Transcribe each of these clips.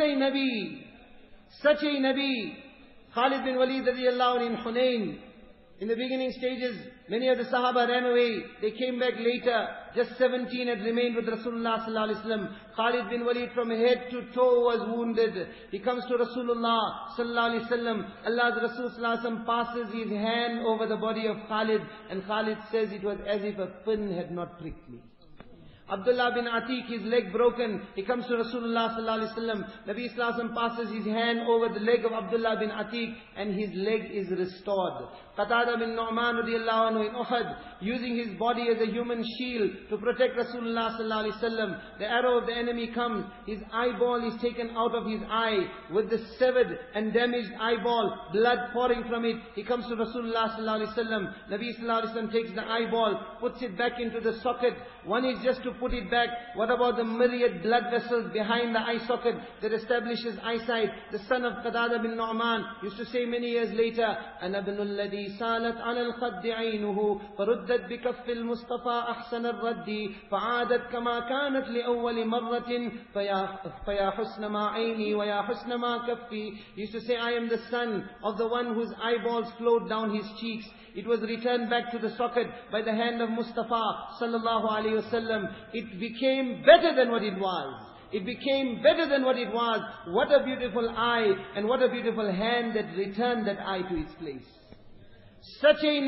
Nabi, such a Nabi. Khalid bin Walid radiallahu anhu in Hunayn. In the beginning stages, many of the Sahaba ran away. They came back later. Just 17 had remained with Rasulullah sallallahu alaihi wasallam. Khalid bin Walid from head to toe was wounded. He comes to Rasulullah sallallahu alaihi wasallam. Allah's Rasul sallallahu alaihi wasallam passes his hand over the body of Khalid, and Khalid says it was as if a pin had not pricked me. Abdullah bin Atiq, his leg broken. He comes to Rasulullah sallallahu alaihi wasallam. Nabi sallallahu alaihi wasallam passes his hand over the leg of Abdullah bin Atiq, and his leg is restored. Qatada bin Nu'man radiallahu anhu in Uhud, using his body as a human shield to protect Rasulullah sallallahu alaihi wasallam. The arrow of the enemy comes. His eyeball is taken out of his eye with the severed and damaged eyeball, blood pouring from it. He comes to Rasulullah sallallahu alaihi wasallam. Nabi sallallahu alaihi wasallam takes the eyeball, puts it back into the socket. One is just to put it back. What about the myriad blood vessels behind the eye socket that establishes eyesight? The son of Qatada bin Nu'man used to say many years later, أَنَا بْنُ الَّذِي سَالَتْ عَلَى الْخَدِّ عَيْنُهُ فَرُدَّتْ بِكَفِّ الْمُصْطَفَى أَحْسَنَ الرَّدِّ فَعَادَتْ كَمَا كَانَتْ لِأَوَّلِ مَرَّةٍ فَيَا حُسْنَ مَا عَيْنِي وَيَا حُسْنَ مَا كَفِّي. He used to say, I am the son of the one whose eyeballs flowed down his cheeks. It was returned back to the socket by the hand of Mustafa sallallahu alaihi wasallam. It became better than what it was. It became better than what it was. What a beautiful eye and what a beautiful hand that returned that eye to its place. Such a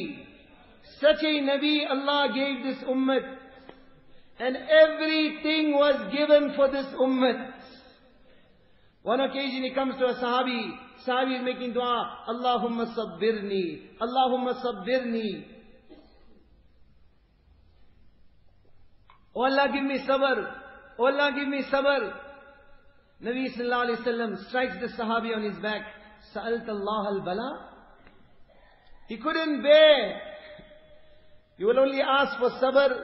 Nabi Allah gave this ummah, and everything was given for this ummah. One occasion he comes to a Sahabi is making dua, Allahumma sabbirni, Allahumma sabbirni. Oh Allah, give me sabr. Oh Allah, give me sabr. Nabi sallallahu alayhi wasallam strikes the Sahabi on his back. Sa'alt Allah al-bala. He couldn't bear. You will only ask for sabr.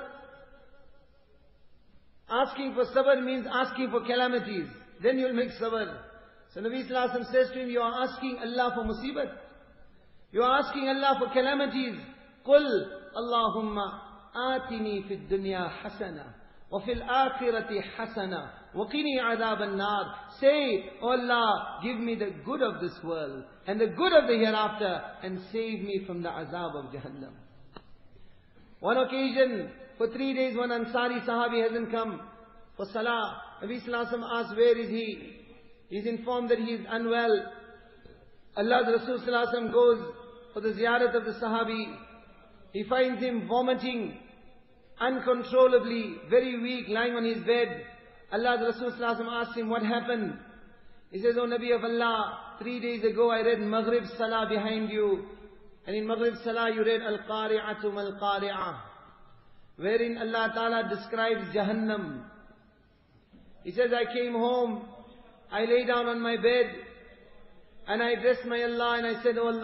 Asking for sabr means asking for calamities. Then you will make sabr. So Nabi sallallahu alayhi wasallam says to him, you are asking Allah for musibat. You are asking Allah for calamities. Qul Allahumma atini fid dunya hasana wa fil akhirati hasana wa qini adhab an-nar. Say, oh Allah, give me the good of this world and the good of the hereafter, and save me from the azab of Jahannam. One occasion, for 3 days, one Ansari Sahabi hasn't come for Salah. Nabi sallallahu alayhi wasallam asks, where is he? He's informed that he is unwell. Allah's Rasul sallallahu alaihi wasallam goes for the ziyarat of the Sahabi. He finds him vomiting uncontrollably, very weak, lying on his bed. Allah's Rasul sallallahu alaihi wasallam asks him, what happened? He says, oh Nabi of Allah, 3 days ago I read Maghrib Salah behind you. And in Maghrib Salah you read Al-Qari'atu Mal-Qari'ah, wherein Allah Ta'ala describes Jahannam. He says, I came home, I lay down on my bed, and I addressed my Allah, and I said, oh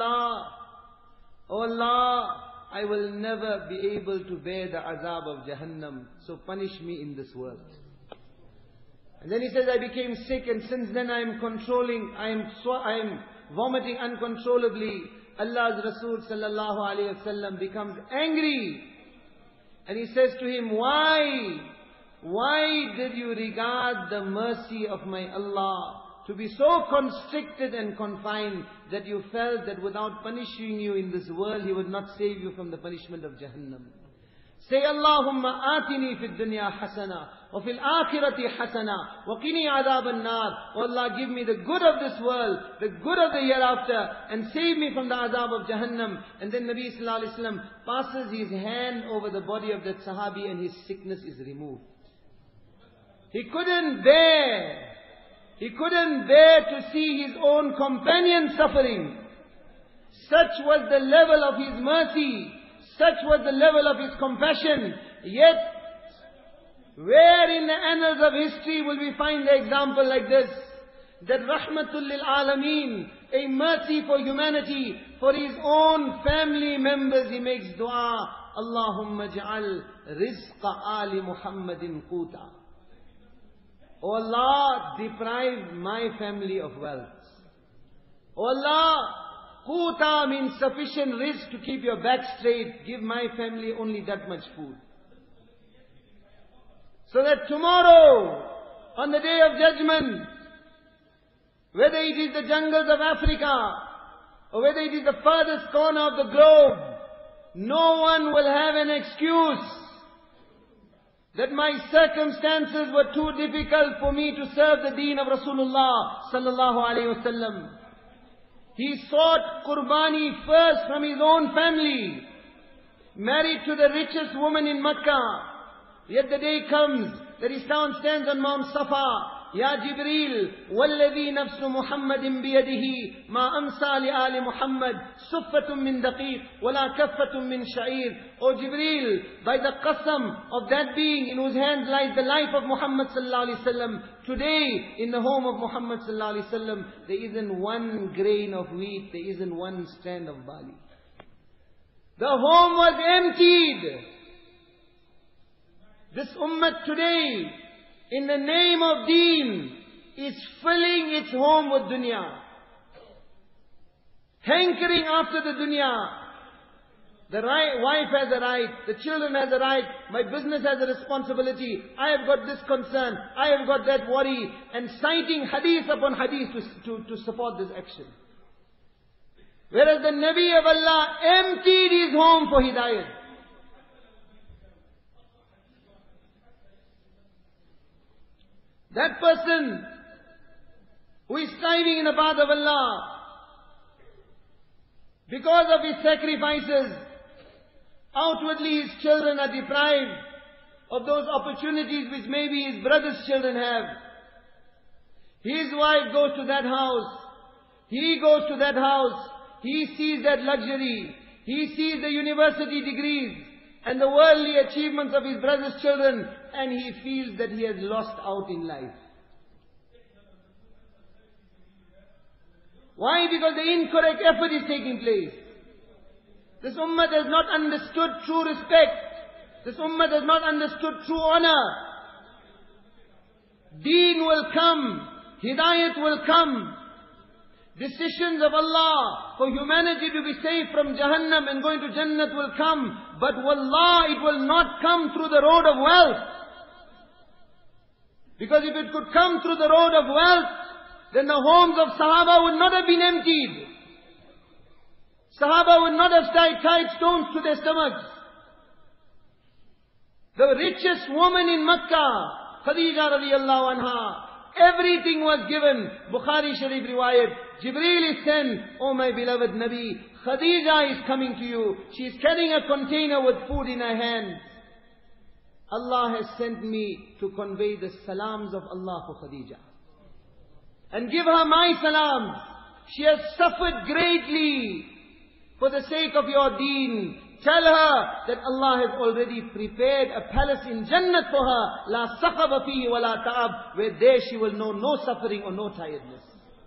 Allah, I will never be able to bear the azab of Jahannam, so punish me in this world. And then he says, I became sick, and since then I am vomiting uncontrollably. Allah's Rasul sallallahu alayhi wasallam becomes angry, and he says to him, why did you regard the mercy of my Allah to be so constricted and confined that you felt that without punishing you in this world, He would not save you from the punishment of Jahannam? Say, Allahumma atini fid dunya hasana, wa fil akhirati hasana, wa qini adhab an-nar. Oh Allah, give me the good of this world, the good of the hereafter, and save me from the azab of Jahannam. And then Nabi sallallahu alayhi wasallam passes his hand over the body of that Sahabi, and his sickness is removed. He couldn't bear to see his own companion suffering. Such was the level of his mercy. Such was the level of his compassion. Yet, where in the annals of history will we find the example like this? That Rahmatul lil Alameen, a mercy for humanity, for his own family members, he makes dua, Allahumma ja'al rizqa ali Muhammadin quta. Oh Allah, deprive my family of wealth. Oh Allah, quta means sufficient risk to keep your back straight. Give my family only that much food. So that tomorrow, on the day of judgment, whether it is the jungles of Africa, or whether it is the furthest corner of the globe, no one will have an excuse that my circumstances were too difficult for me to serve the deen of Rasulullah sallallahu alaihi wasallam. He sought qurbani first from his own family, married to the richest woman in Makkah. Yet the day comes that he stands on Mount Safa. Ya Jibreel, walladhi nafsu Muhammadin biyadihi, ma amsa li ali Muhammad, suffatun min daqiq, wala kaffatun min sha'ir. O Jibreel, by the qasam of that being in whose hands lies the life of Muhammad sallallahu alaihi wasallam, today in the home of Muhammad sallallahu alaihi wasallam, there isn't one grain of wheat, there isn't one strand of barley. The home was emptied. This ummah today, in the name of deen, is filling its home with dunya. Hankering after the dunya. The wife has a right, the children has a right, my business has a responsibility, I have got this concern, I have got that worry, and citing hadith upon hadith to support this action. Whereas the Nabi of Allah emptied his home for hidayat. That person who is striving in the path of Allah, because of his sacrifices, outwardly his children are deprived of those opportunities which maybe his brother's children have. His wife goes to that house, he goes to that house, he sees that luxury, he sees the university degrees and the worldly achievements of his brother's children, and he feels that he has lost out in life. Why? Because the incorrect effort is taking place. This ummah has not understood true respect. This ummah has not understood true honor. Deen will come. Hidayat will come. Decisions of Allah for humanity to be saved from Jahannam and going to Jannat will come. But wallah, it will not come through the road of wealth. Because if it could come through the road of wealth, then the homes of Sahaba would not have been emptied. Sahaba would not have tied stones to their stomachs. The richest woman in Makkah, Khadija radiallahu anha, everything was given. Bukhari Sharif riwayat, Jibreel is sent, oh my beloved Nabi, Khadija is coming to you. She is carrying a container with food in her hand. Allah has sent me to convey the salams of Allah for Khadija. And give her my salams. She has suffered greatly for the sake of your deen. Tell her that Allah has already prepared a palace in Jannat for her. La sakhaba fihi wa la ta'ab. Where there she will know no suffering or no tiredness.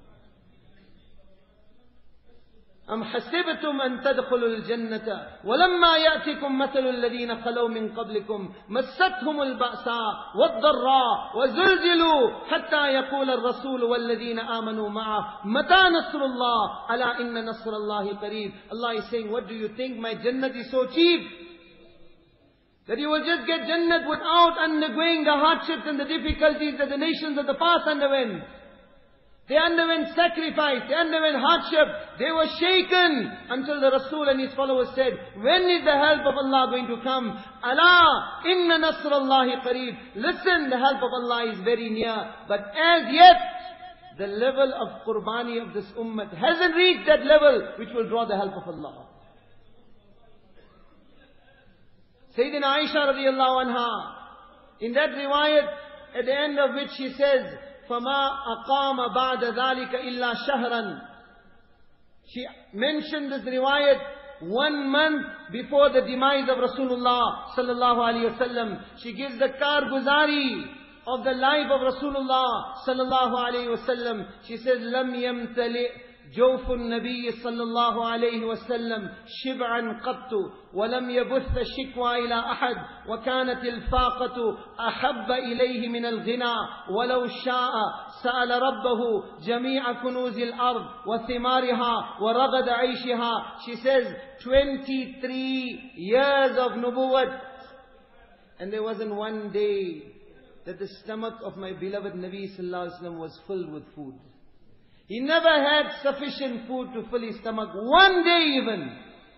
أم حسبتم أن تدخلوا الجنة ولما يأتكم مثل الذين خلوا من قبلكم مستهم البأساء والضراء وزلزلوا حتى يقول الرسول والذين آمنوا معه متى نصر الله ألا إن نصر الله قريب. Allah is saying, what do you think? My Jannat is so cheap that you will just get Jannat without undergoing the hardships and the difficulties that the nations of the past underwent. They underwent sacrifice, they underwent hardship, they were shaken until the Rasul and his followers said, when is the help of Allah going to come? Allah, inna nasrallahi qareeb. Listen, the help of Allah is very near. But as yet, the level of qurbani of this ummah hasn't reached that level which will draw the help of Allah. Sayyidina Aisha radiallahu anha, in that riwayat, at the end of which she says, فَمَا أَقَامَ بَعْدَ ذَلِكَ إِلَّا شَهْرًا. She mentioned this riwayat 1 month before the demise of Rasulullah sallallahu alaihi wasallam. She gives the karguzari of the life of Rasulullah sallallahu alaihi wasallam. She says, لَمْ يَمْتَلِئ جوف النبي صلى الله عليه وسلم شبعا قط ولم يبث الشكوى إلى أحد وكانت الفاقة أحب إليه من الغنى ولو شاء سأل ربه جميع كنوز الأرض وثمارها ورغد عيشها. She says 23 years of nubuwwat, and there wasn't one day that the stomach of my beloved Nabi sallallahu alaihi wasallam was filled with food. He never had sufficient food to fill his stomach. One day even.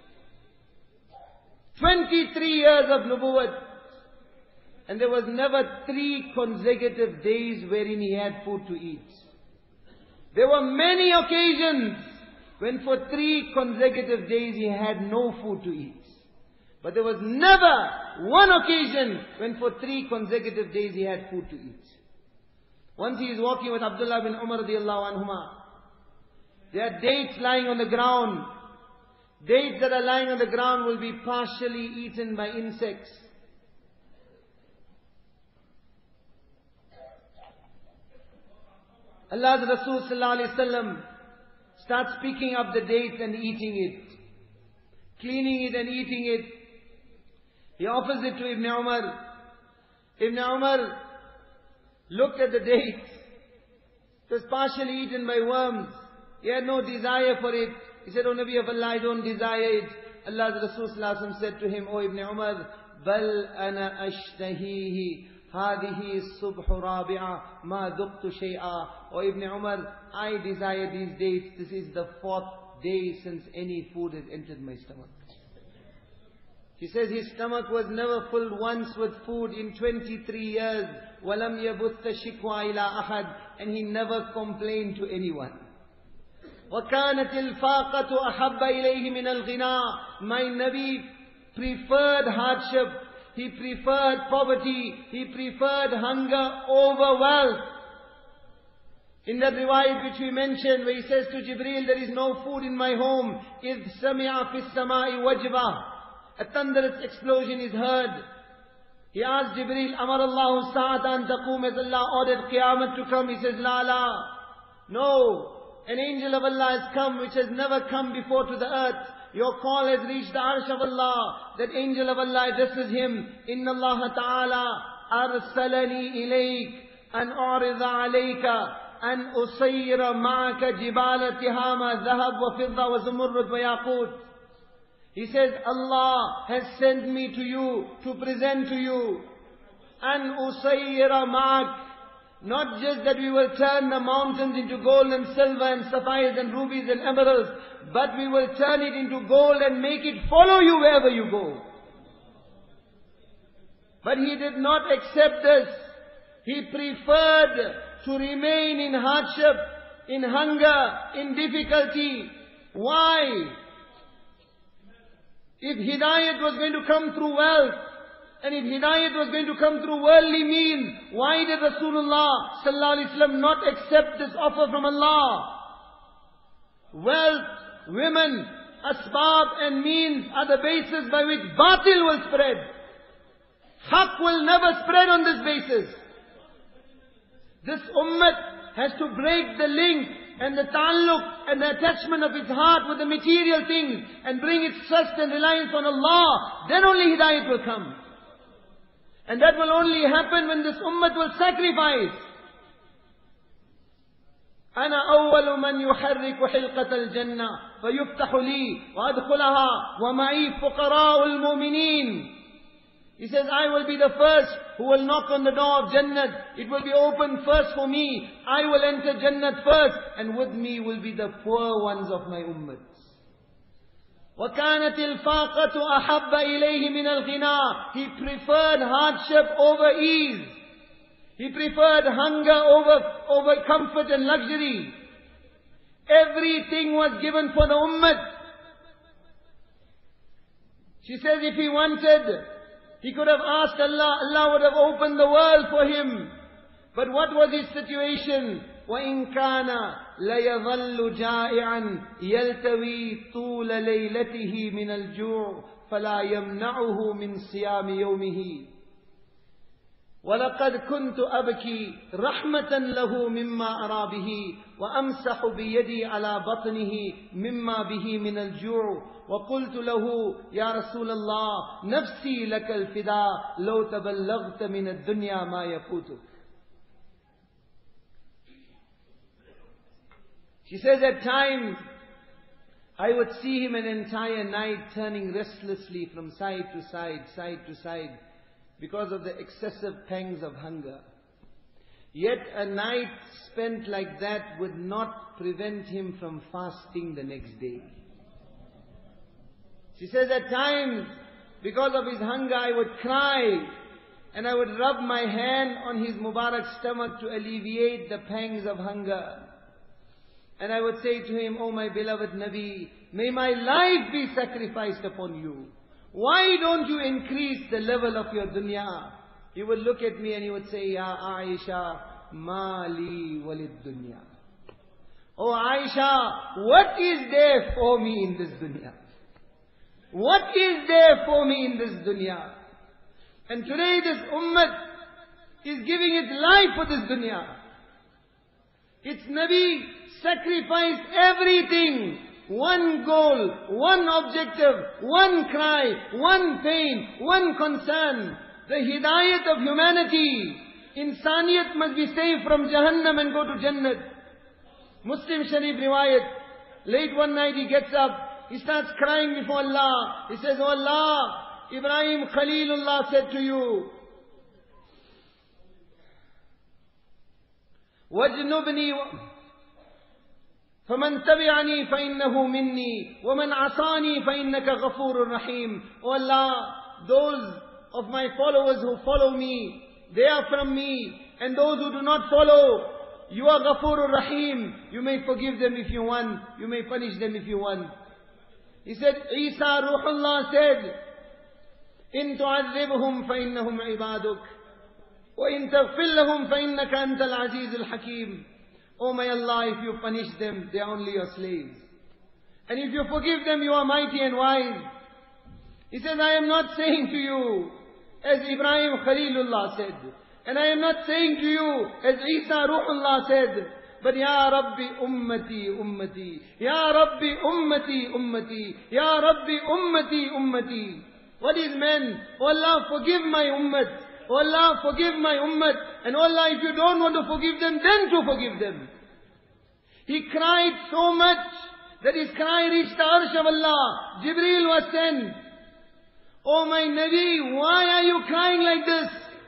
23 years of nubuwwat. And there was never 3 consecutive days wherein he had food to eat. There were many occasions when for 3 consecutive days he had no food to eat. But there was never one occasion when for 3 consecutive days he had food to eat. Once he is walking with Abdullah bin Umar radiallahu anhuma. There are dates lying on the ground. Dates that are lying on the ground will be partially eaten by insects. Allah's Rasul sallallahu alaihi wasallam starts picking up the dates and eating it. Cleaning it and eating it. He offers it to Ibn Umar. Ibn Umar looked at the dates. It was partially eaten by worms. He had no desire for it. He said, "O Nabi of Allah, I don't desire it." Allah's Rasul sallallahu alaihi wasallam said to him, "O Ibn Umar, bal ana ashtahihi. Hadihi subh rabi'a ma duqtu shay'a." O Ibn Umar, I desire these dates. This is the 4th day since any food has entered my stomach. He says his stomach was never filled once with food in 23 years. وَلَمْ يَبُثَّ شِكْوَى إِلَىٰ أَحَدٍ. And he never complained to anyone. وَكَانَتِ الْفَاقَةُ أَحَبَّ إِلَيْهِ مِنَ الْغِنَىٰ. My Nabi preferred hardship. He preferred poverty. He preferred hunger over wealth. In that riwayat which we mentioned, where he says to Jibreel, there is no food in my home. إِذْ سَمِعَ فِي السَّمَاءِ وَجْبَةً. A thunderous explosion is heard. He asked Jibreel, Amar Allahu sa'ata an taqum, as Allah ordered Qiyamah to come. He says, La la. No. An angel of Allah has come which has never come before to the earth. Your call has reached the arsh of Allah. That angel of Allah addresses him. Inna Allah ta'ala arsalani ilayk an a'rida alayka an usayira ma'aka jibala tihama dhahab wa fidda wa zumurrud wa yaqut. He says, Allah has sent me to you to present to you an usayyira ma'ak. Not just that we will turn the mountains into gold and silver and sapphires and rubies and emeralds, but we will turn it into gold and make it follow you wherever you go. But he did not accept this. He preferred to remain in hardship, in hunger, in difficulty. Why? If hidayat was going to come through wealth, and if hidayat was going to come through worldly means, why did Rasulullah sallallahu alaihi wasallam not accept this offer from Allah? Wealth, women, asbab and means are the basis by which batil will spread. Haqq will never spread on this basis. This ummah has to break the link and the ta'alluq and the attachment of its heart with the material things and bring its trust and reliance on Allah. Then only hidayat will come. And that will only happen when this ummah will sacrifice. أنا أول من يحرك حلقة الجنة فيفتح لي وأدخلها ومعي فقراء المؤمنين. He says, I will be the first who will knock on the door of Jannat. It will be opened first for me. I will enter Jannat first. And with me will be the poor ones of my ummah. وَكَانَتِ الْفَاقَةُ أَحَبَّ إِلَيْهِ مِنَ الْغِنَىٰ. He preferred hardship over ease. He preferred hunger over comfort and luxury. Everything was given for the ummah. She says if he wanted, he could have asked Allah, Allah would have opened the world for him. But what was his situation? وَإِنْ كَانَ لَيَظَلُّ جَائِعًا يَلْتَوِي طُولَ لَيْلَتِهِ مِنَ الْجُوعِ فَلَا يَمْنَعُهُ مِنْ صِيَامِ يَوْمِهِ وَلَقَدْ كُنْتُ أَبْكِي رَحْمَةً لَهُ مِمَّا أَرَى بِهِ وَأَمْسَحُ بِيَدِي عَلَى بَطْنِهِ مِمَّا بِهِ مِنَ الْجُوعِ وَقُلْتُ لَهُ يَا رَسُولَ اللَّهِ نَفْسِي لَكَ الْفِدَاءِ لَوْ تَبَلَّغْتَ مِنَ الدُّنْيَا مَا يَفُوتُكَ. She says at times, I would see him an entire night turning restlessly from side to side to side, because of the excessive pangs of hunger. Yet a night spent like that would not prevent him from fasting the next day. She says, at times, because of his hunger, I would cry and I would rub my hand on his Mubarak stomach to alleviate the pangs of hunger. And I would say to him, "Oh my beloved Nabi, may my life be sacrificed upon you. Why don't you increase the level of your dunya?" He would look at me and he would say, "Ya Aisha, mali walid dunya." "Oh Aisha, what is there for me in this dunya? What is there for me in this dunya?" And today this ummah is giving its life for this dunya. Its Nabi sacrificed everything. One goal, one objective, one cry, one pain, one concern. The hidayat of humanity. Insaniyat must be saved from Jahannam and go to Jannat. Muslim Sharif riwayat. Late one night he gets up. He starts crying before Allah. He says, "Oh Allah, Ibrahim Khalilullah said to you, وَجْنُبْنِي فَمَنْ تَبِعَنِي فَإِنَّهُ مِنِّي وَمَنْ عَصَانِي فَإِنَّكَ غَفُورٌ رَحِيمٌ." "Oh Allah, those of my followers who follow me, they are from me. And those who do not follow, you are Ghafurur Rahim. You may forgive them if you want. You may punish them if you want." He said, Isa Ruhullah said, "In tu'adhibhum fa innahum ibaduk, wa in taghfir lahum fa innaka antal azizul hakim." "Oh my Allah, if you punish them, they are only your slaves. And if you forgive them, you are mighty and wise." He says, "I am not saying to you, as Ibrahim Khalilullah said, and I am not saying to you, as Isa Ruhullah said, but Ya Rabbi ummati ummati, Ya Rabbi ummati ummati, Ya Rabbi ummati ummati." What is man? "Oh Allah, forgive my ummat. Oh Allah, forgive my ummat. And oh Allah, if you don't want to forgive them, then to forgive them." He cried so much that his cry reached the arsh of Allah. Jibreel was sent. "Oh my Nabi, why are you crying like this?"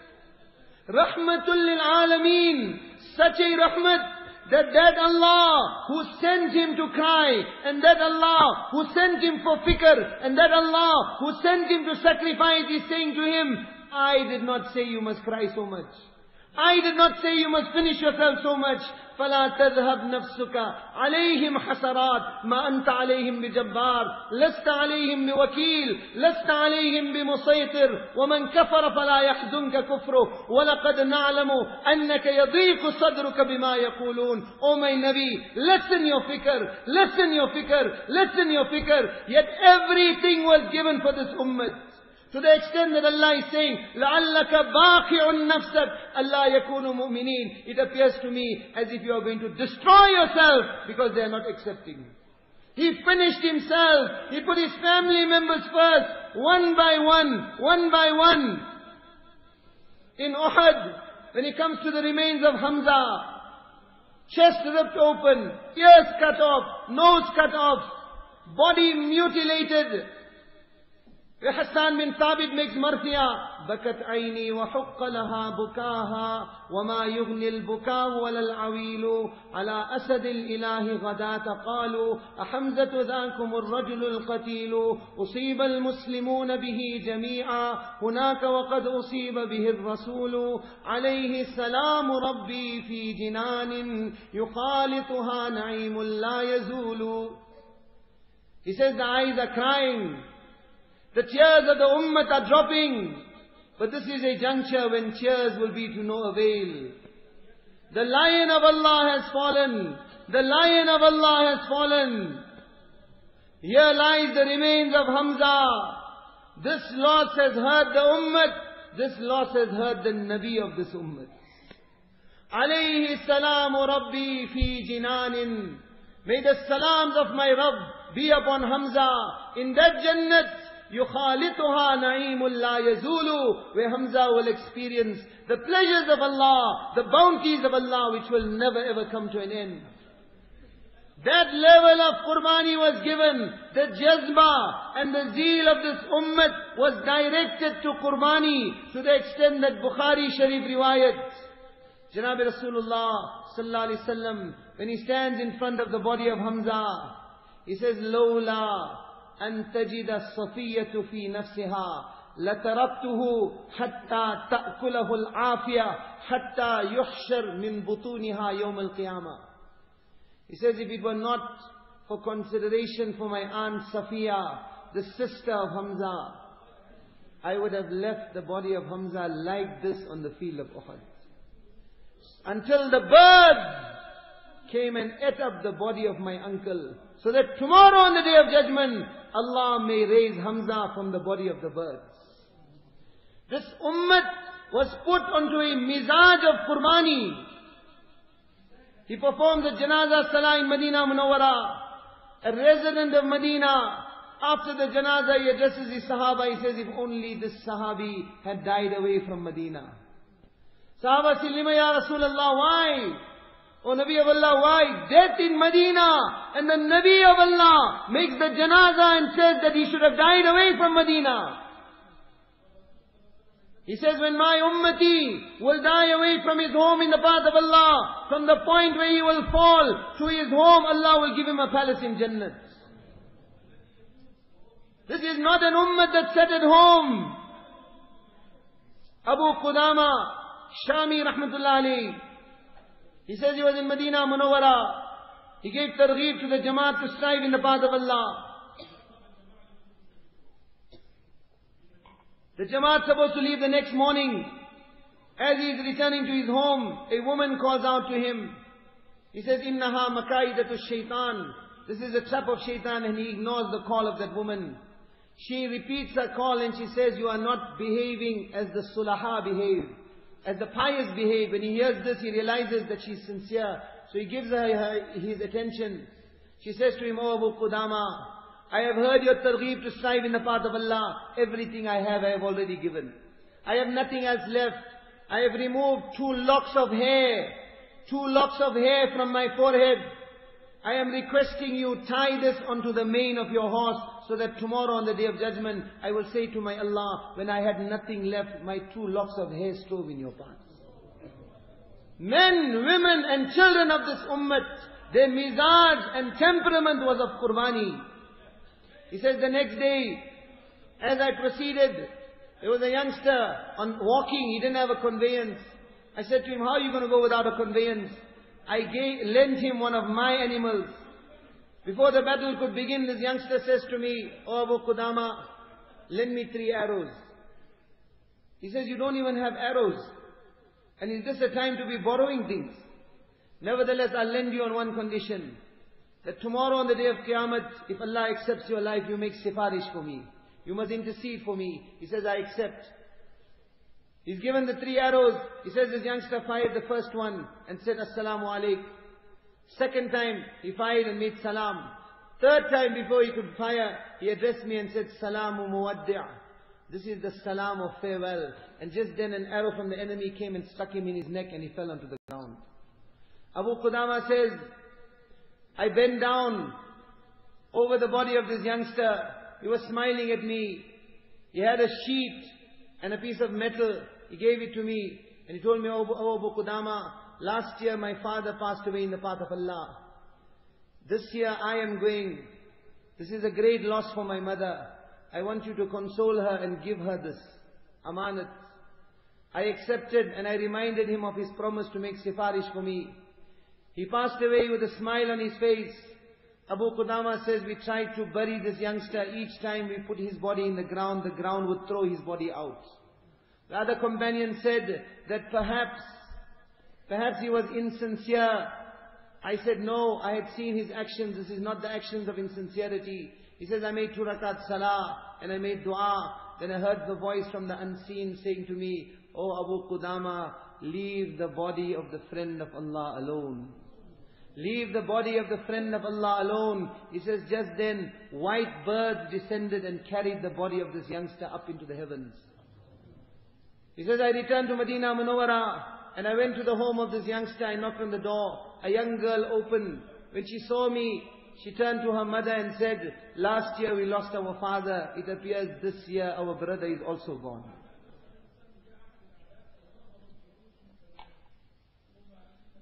Rahmatul lil Alameen. Such a rahmat that Allah who sent him to cry, and that Allah who sent him for fikr, and that Allah who sent him to sacrifice is saying to him, "I did not say you must cry so much. I did not say you must finish yourself so much. فَلَا تَذْهَبْ نَفْسُكَ عَلَيْهِمْ حَسَرَاتٍ مَا أَنْتَ عَلَيْهِمْ بِجَبَّارٍ لَسْتَ عَلَيْهِمْ بِوَكِيلٍ لَسْتَ عَلَيْهِمْ بِمُسَيْطِرٍ وَمَنْ كَفَرَ فَلَا يَحْزُنْكَ كُفْرُهُ وَلَقَدْ نَعْلَمُ أَنَّكَ يَضِيقُ صَدْرُكَ بِمَا يَقُولُونَ." Oh my Nabi, lessen your fikr, lessen your fikr, lessen your fikr. Yet everything was given for this ummah. To the extent that Allah is saying, لَعَلَّكَ بَاقِعٌ نَفْسَكَ أَلَّا يَكُونُوا مُؤْمِنِينَ. It appears to me as if you are going to destroy yourself because they are not accepting. He finished himself. He put his family members first, one by one, one by one. In Uhud, when he comes to the remains of Hamza, chest ripped open, ears cut off, nose cut off, body mutilated. Hassan bin Thabit makes marthiyah. بكت عيني وحق لها بكاها وما يغني البكاء ولا العويل على أسد الإله غداة قالوا أحمزة ذاكم الرجل القتيل أصيب المسلمون به جميعا هناك وقد أصيب به الرسول عليه السلام ربي في جنان يخالطها نعيم لا يزول. He says the eyes are crying, the tears of the ummah are dropping. But this is a juncture when tears will be to no avail. The lion of Allah has fallen. The lion of Allah has fallen. Here lies the remains of Hamza. This loss has hurt the ummah. This loss has hurt the Nabi of this ummah. Alayhi salamu Rabbi fi jinanin. May the salams of my Rabb be upon Hamza in that Jannat. يُخَالِطُهَا نَعِيمٌ لَا يَزُولُ, where Hamza will experience the pleasures of Allah, the bounties of Allah which will never ever come to an end. That level of Qurbani was given. The jazba and the zeal of this ummah was directed to Qurbani to the extent that Bukhari Sharif riwayat, Janabi Rasulullah sallallahu alaihi wasallam, when he stands in front of the body of Hamza, he says, "Lawla an tajida Safiyatu fi nafsiha, lataraktuhu hatta ta'kulahu al-afiya, hatta yuhshar min butuniha yawm al-qiyamah." He says, if it were not for consideration for my aunt Safiya, the sister of Hamza, I would have left the body of Hamza like this on the field of Uhud, until the birds came and ate up the body of my uncle, so that tomorrow on the day of judgment, Allah may raise Hamza from the body of the birds. This ummah was put onto a mizaj of Qurbani. He performed the Janazah Salah in Medina Munawwara. A resident of Medina, after the Janazah, he addresses his Sahaba. He says, if only this Sahabi had died away from Medina. Sahaba said, "Lima ya Rasulullah, why? O Nabi of Allah, why? Death in Medina." And the Nabi of Allah makes the Janazah and says that he should have died away from Medina. He says, when my ummati will die away from his home in the path of Allah, from the point where he will fall to his home, Allah will give him a palace in Jannah. This is not an ummah that sat at home. Abu Qudama Shami rahmatullah alayhi, he says he was in Medina Munawwara. He gave targheeb to the Jamaat to strive in the path of Allah. The Jamaat supposed to leave the next morning. As he is returning to his home, a woman calls out to him. He says, "Innaha makaidatu shaitan." This is a trap of shaitan, and he ignores the call of that woman. She repeats her call and she says, "You are not behaving as the sulaha behave, as the pious behave." When he hears this, he realizes that she's sincere. So he gives her his attention. She says to him, "Oh Abu Qudama, I have heard your targheeb to strive in the path of Allah. Everything I have already given. I have nothing else left. I have removed 2 locks of hair. 2 locks of hair from my forehead. I am requesting you, tie this onto the mane of your horse, so that tomorrow on the day of judgment, I will say to my Allah, when I had nothing left, my 2 locks of hair strove in your path." Men, women and children of this ummah, their mizaj and temperament was of Qurbani. He says, the next day, as I proceeded, there was a youngster on walking. He didn't have a conveyance. I said to him, "How are you going to go without a conveyance?" I lent him one of my animals. Before the battle could begin, this youngster says to me, "Oh Abu Qudama, lend me 3 arrows. He says, "You don't even have arrows. And is this a time to be borrowing things?" "Nevertheless, I'll lend you on one condition. That tomorrow on the day of Qiyamah, if Allah accepts your life, you make sifarish for me. You must intercede for me." He says, "I accept." He's given the 3 arrows. He says this youngster fired the first one and said, "Assalamu alaikum." Second time, he fired and made salam. Third time, before he could fire, he addressed me and said, "Salamu muwaddi'." This is the salam of farewell. And just then an arrow from the enemy came and struck him in his neck and he fell onto the ground. Abu Qudama says, I bent down over the body of this youngster. He was smiling at me. He had a sheet and a piece of metal. He gave it to me and he told me, "Oh Abu Qudama, last year my father passed away in the path of Allah. This year I am going. This is a great loss for my mother. I want you to console her and give her this amanat." I accepted and I reminded him of his promise to make sifarish for me. He passed away with a smile on his face. Abu Qudama says, we tried to bury this youngster. Each time we put his body in the ground would throw his body out. The other companion said that perhaps he was insincere. I said, "No, I had seen his actions. This is not the actions of insincerity." He says, "I made 2 rakat salah and I made dua. Then I heard the voice from the unseen saying to me, 'Oh Abu Qudama, leave the body of the friend of Allah alone. Leave the body of the friend of Allah alone.'" He says, just then, white birds descended and carried the body of this youngster up into the heavens. He says, I returned to Medina Munawwara and I went to the home of this youngster. I knocked on the door. A young girl opened. When she saw me, she turned to her mother and said, "Last year we lost our father. It appears this year our brother is also gone."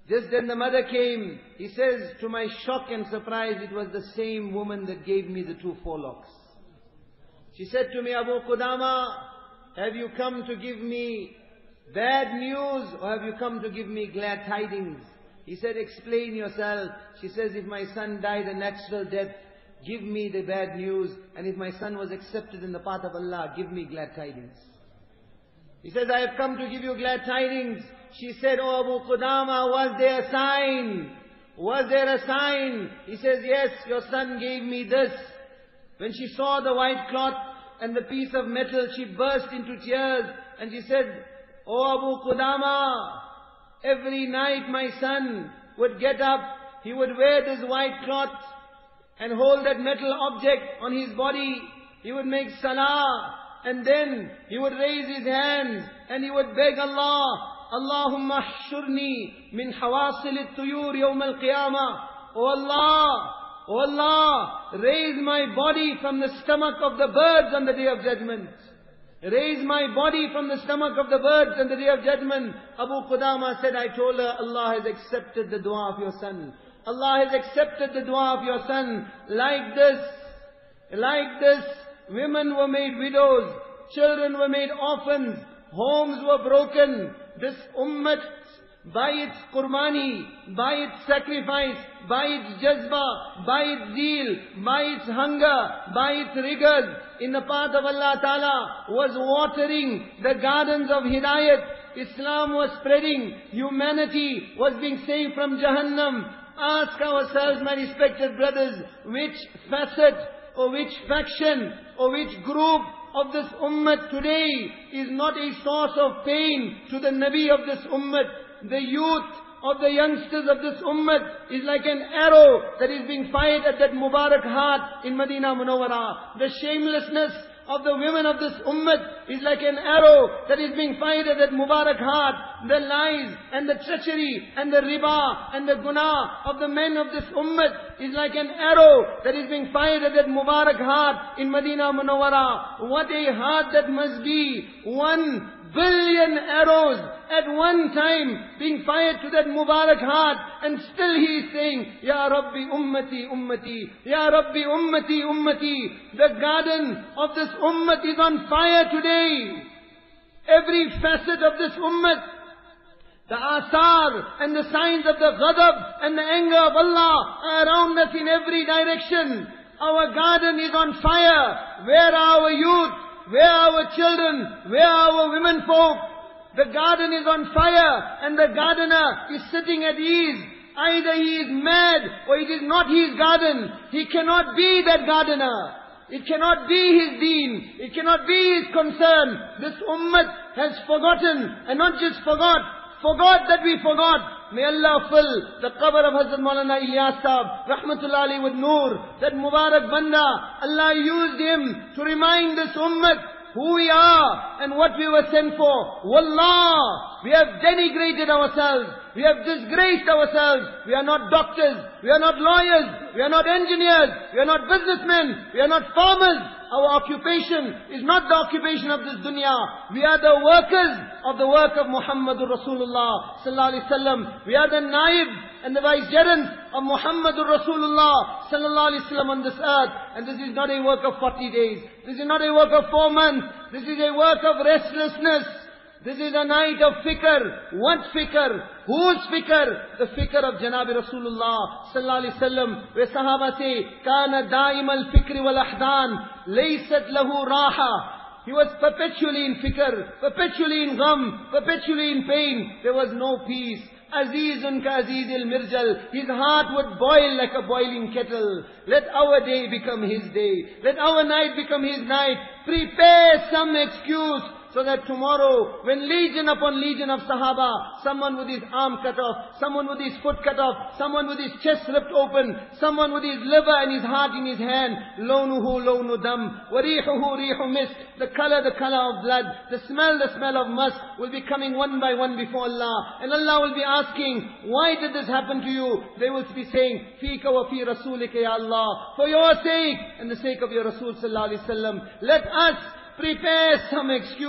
Just then the mother came. He says, to my shock and surprise, it was the same woman that gave me the 2 forelocks. She said to me, Abu Qudama, have you come to give me bad news or have you come to give me glad tidings? He said, explain yourself. She says, if my son died a natural death, give me the bad news. And if my son was accepted in the path of Allah, give me glad tidings. He says, I have come to give you glad tidings. She said, oh Abu Qudama, was there a sign? Was there a sign? He says, yes, your son gave me this. When she saw the white cloth and the piece of metal, she burst into tears and she said, oh Abu Qudama, every night my son would get up, he would wear this white cloth and hold that metal object on his body. He would make salah and then he would raise his hands and he would beg Allah, Allahumma hshurni min hawasil at-tuyur yawm al-qiyamah. Oh Allah, raise my body from the stomach of the birds on the Day of Judgment. Raise my body from the stomach of the birds on the Day of Judgment. Abu Qudama said, I told her, Allah has accepted the dua of your son. Allah has accepted the dua of your son. Like this, women were made widows, children were made orphans, homes were broken. This ummah, by its qurbani, by its sacrifice, by its jazba, by its zeal, by its hunger, by its rigors, in the path of Allah Ta'ala, was watering the gardens of Hidayat. Islam was spreading, humanity was being saved from Jahannam. Ask ourselves, my respected brothers, which facet or which faction or which group of this ummah today is not a source of pain to the Nabi of this ummah. The youth of the youngsters of this ummah is like an arrow that is being fired at that Mubarak heart in Medina Munawwara. The shamelessness of the women of this ummah is like an arrow that is being fired at that Mubarak heart. The lies and the treachery and the riba and the guna of the men of this ummah is like an arrow that is being fired at that Mubarak heart in Medina Munawwara. What a heart that must be! 1 billion arrows at one time being fired to that Mubarak heart, and still he is saying, Ya Rabbi ummati ummati, Ya Rabbi ummati ummati. The garden of this ummah is on fire today. Every facet of this ummah, the asar and the signs of the ghadab and the anger of Allah are around us in every direction. Our garden is on fire. Where are our youth? Where are our children? Where are our women folk? The garden is on fire and the gardener is sitting at ease. Either he is mad or it is not his garden. He cannot be that gardener. It cannot be his deen. It cannot be his concern. This ummah has forgotten, and not just forgot that we forgot. May Allah fill the qabr of Hazrat Maulana Ilyas Sahab, Rahmatullah alayhi, with Noor. That Mubarak Banda, Allah used him to remind this ummah who we are and what we were sent for. Wallah, we have denigrated ourselves. We have disgraced ourselves. We are not doctors. We are not lawyers. We are not engineers. We are not businessmen. We are not farmers. Our occupation is not the occupation of this dunya. We are the workers of the work of Muhammadur Rasulullah sallallahu alaihi wasallam. We are the naib and the vicegerents of Muhammadur Rasulullah sallallahu alaihi wasallam on this earth. And this is not a work of 40 days. This is not a work of 4 months. This is a work of restlessness. This is a night of fikr. What fikr? Whose fikr? The fikr of Janabi Rasulullah sallallahu alaihi wasallam, where Sahaba say, "Kana daim al fikri wal ahdan, laysat lahu raha." He was perpetually in fikr, perpetually in gham, perpetually in pain. There was no peace. Azizun ka aziz al mirjal. His heart would boil like a boiling kettle. Let our day become his day. Let our night become his night. Prepare some excuse, so that tomorrow, when legion upon legion of Sahaba, someone with his arm cut off, someone with his foot cut off, someone with his chest ripped open, someone with his liver and his heart in his hand, lawnuhu lawnu dam, wa rihuhu rihu misk, the color of blood, the smell of musk, will be coming one by one before Allah. And Allah will be asking, why did this happen to you? They will be saying, Fika wa fi rasulika ya Allah, for your sake and the sake of your Rasul sallallahu alaihi wasallam. Let us prepare some excuse.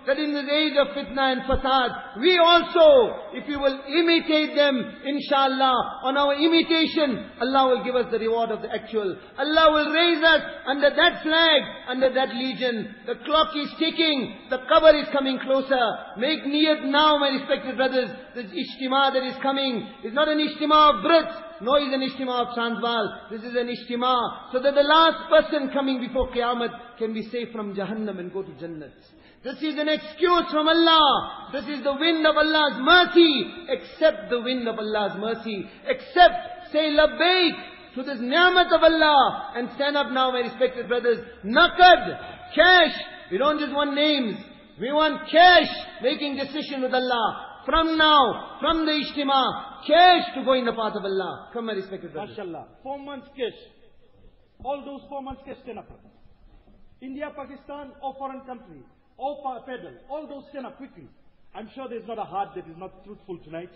that in this age of fitna and fasad, we also, if we will imitate them, inshallah, on our imitation, Allah will give us the reward of the actual. Allah will raise us under that flag, under that legion. The clock is ticking, the qabr is coming closer. Make niyat now, my respected brothers. This ijtima that is coming is not an ijtima of Brits, nor is an ijtima of Transvaal. This is an ijtima so that the last person coming before Qiyamah can be saved from Jahannam and go to Jannat. This is an excuse from Allah. This is the wind of Allah's mercy. Accept the wind of Allah's mercy. Accept, say labbaik to this ni'mat of Allah. And stand up now, my respected brothers. Naqad, cash. We don't just want names. We want cash, making decision with Allah. From now, from the ijtima, cash to go in the path of Allah. Come, my respected brothers. MashaAllah. 4 months cash. All those 4 months cash stand up. India, Pakistan, or foreign country, or federal. All those stand up quickly. I'm sure there's not a heart that is not truthful tonight.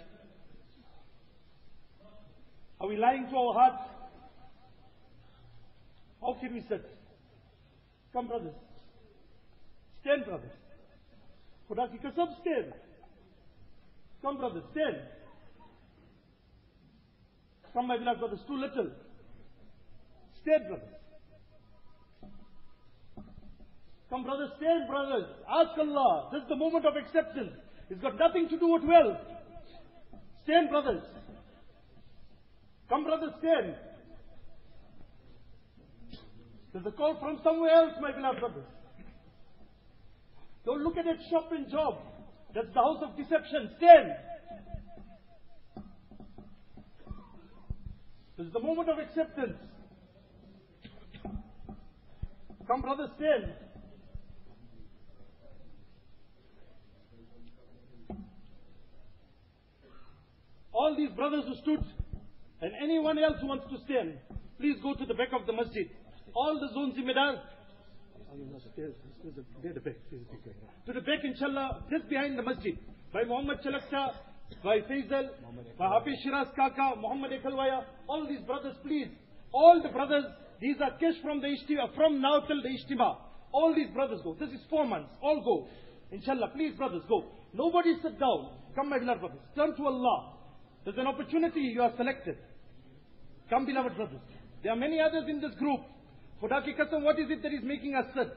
Are we lying to our hearts? How can we sit? Come, brothers. Stand, brothers. Khuda ki kasam, stand. Come, brothers, stand. Come, my beloved brothers, too little. Stand, brothers. Come, brothers, stand, brothers. Ask Allah. This is the moment of acceptance. It's got nothing to do with wealth. Stand, brothers. Come, brothers, stand. There's a call from somewhere else, my beloved brothers. Don't look at that shop and job. That's the house of deception. Stand. This is the moment of acceptance. Come, brothers, stand. All these brothers who stood, and anyone else who wants to stand, please go to the back of the masjid. All the zone zimmedar, to the back, inshallah, just behind the masjid. By Muhammad Chalakta, by Faisal, by Hafiz Shiraz Kaka, Muhammad Ekalwaya, all these brothers, please. All the brothers, these are cash from the Ijtima, from now till the Ijtima. All these brothers go. This is 4 months. All go. Inshallah, please brothers, go. Nobody sit down. Come, my beloved brothers. Turn to Allah. There's an opportunity, you are selected. Come, beloved brothers. There are many others in this group. Khuda ki qasam, what is it that is making us sit?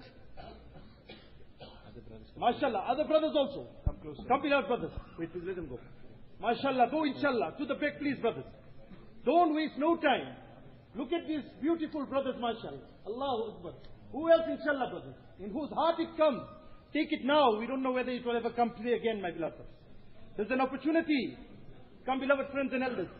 MashaAllah. Other brothers also. Come closer. Come, beloved brothers. Wait, please let them go. MashaAllah. Go, inshallah. To the back, please, brothers. Don't waste no time. Look at these beautiful brothers, MashaAllah. Allahu Akbar. Who else, inshallah, brothers? In whose heart it comes. Take it now. We don't know whether it will ever come today again, my beloved brothers. There's an opportunity. Come, beloved friends and elders.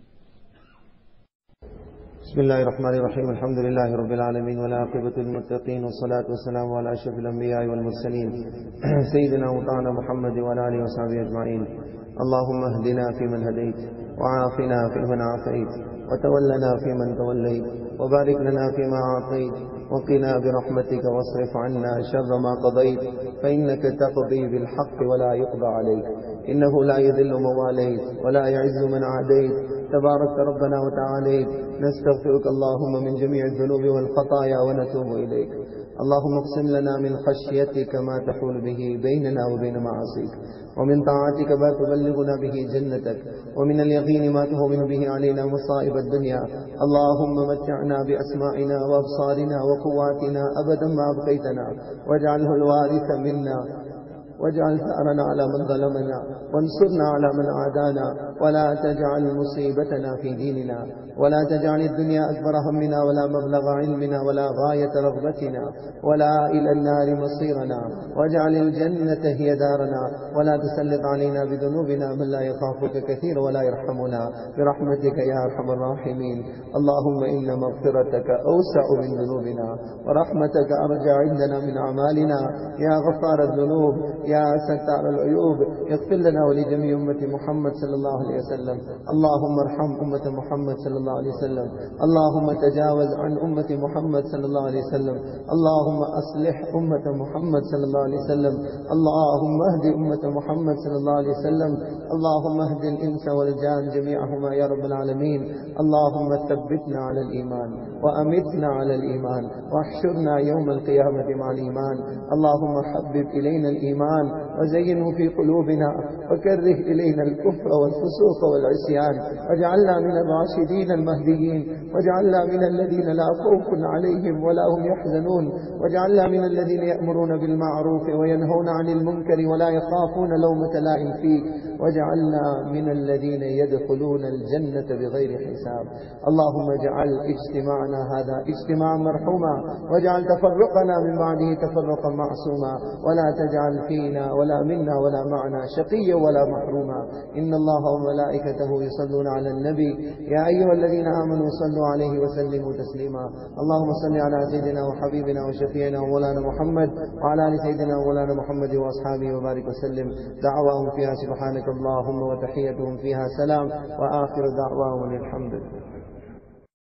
بسم الله الرحمن الرحيم الحمد لله رب العالمين والعاقبة للمتقين والصلاة والسلام على أشرف الأنبياء والمرسلين سيدنا وطعنا محمد وعلى آله وصحبه أجمعين. اللهم اهدنا فيمن هديت وعافنا فيمن عافيت وتولنا فيمن توليت وبارك لنا فيما أعطيت وقنا برحمتك واصرف عنا شر ما قضيت فإنك تقضي بالحق ولا يقضى عليك إنه لا يذل من واليت ولا يعز من عاديت تبارك ربنا وتعاليت. نستغفرك اللهم من جميع الذنوب والخطايا ونتوب إليك. اللهم اقسم لنا من خشيتك ما تحول به بيننا وبين معاصيك ومن طاعتك ما تبلغنا به جنتك ومن اليقين ما تهون به علينا مصائب الدنيا. اللهم متعنا بأسماعنا وأبصارنا وقواتنا أبدا ما أبقيتنا واجعله الوارث منا واجعل ثأرنا على من ظلمنا وانصرنا على من عادانا ولا تجعل مصيبتنا في ديننا ولا تجعل الدنيا أكبر همنا ولا مبلغ علمنا ولا غاية رغبتنا ولا إلى النار مصيرنا واجعل الجنة هي دارنا ولا تسلط علينا بذنوبنا من لا يخافك كثير ولا يرحمنا برحمتك يا أرحم الراحمين. اللهم إن مغفرتك أوسع من ذنوبنا ورحمتك أرجع عندنا من أعمالنا يا غفار الذنوب يا ستار العيوب اغفر لنا ولجميع أمة محمد صلى الله عليه وسلم. اللهم ارحم أمة محمد صلى الله عليه وسلم. اللهم تجاوز عن أمة محمد صلى الله عليه وسلم. اللهم أصلح أمة محمد صلى الله عليه وسلم. اللهم اهد أمة محمد صلى الله عليه وسلم. اللهم اهد الإنس والجان جميعهما يا رب العالمين. اللهم ثبتنا على الإيمان وأمتنا على الإيمان واحشرنا يوم القيامة مع الإيمان. اللهم حبب إلينا الإيمان وزينه في قلوبنا وكره إلينا الكفر والفسوق والعصيان واجعلنا من الراشدين المهديين واجعلنا من الذين لا خوف عليهم ولا هم يحزنون واجعلنا من الذين يأمرون بالمعروف وينهون عن المنكر ولا يخافون لومة لائم فيك واجعلنا من الذين يدخلون الجنة بغير حساب. اللهم اجعل اجتماعنا هذا اجتماعا مرحوما واجعل تفرقنا من بعده تفرقا معصوما ولا تجعل فينا ولا منا ولا معنا شقيا ولا محروما. إن الله وملائكته يصلون على النبي يا أيها الذين آمنوا صلوا عليه وسلموا تسليما. اللهم صل على سيدنا وحبيبنا وشفيعنا ومولانا محمد وعلى آل سيدنا ومولانا محمد وأصحابه وبارك وسلم. دعواهم فيها سبحانك اللهم وتحيتهم فيها سلام وآخر دعواهم الحمد لله.